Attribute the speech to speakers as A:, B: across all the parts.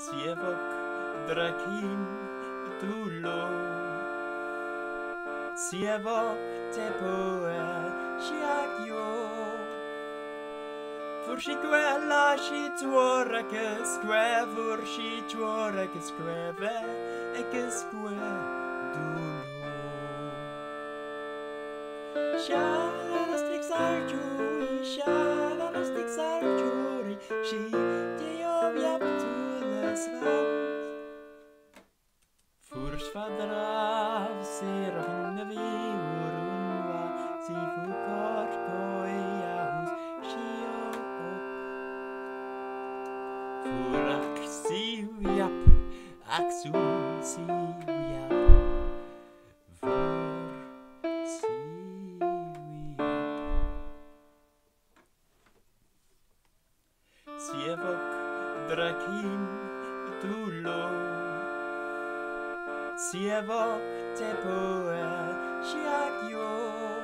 A: Sievok drakin tulo Sievok te poe shiagyo For shi gwella shi tuorek ysgwe For shi tuorek ysgweve eg ysgwe dulo Darastrix altui Shi dio wiap tules vant Furs fadrav serafin vi urunva Si fukar koia hos shiok Furak si wiap Axum si wiap Fur si wiap Sievok drakin tulo Sievok te poe shiagyo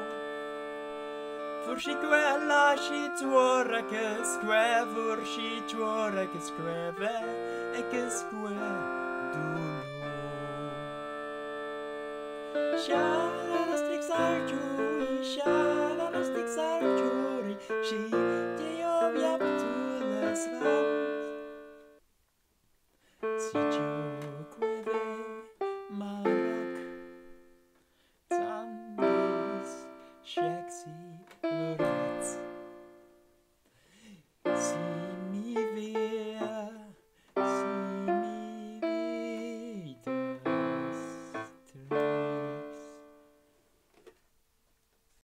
A: For shi gwella shi tuorek ysgwe For shi tuorek ysgweve eg ysgwe dulo Darastrix altui Shi dio wiap tules vant Si gweve marok Zandis sexy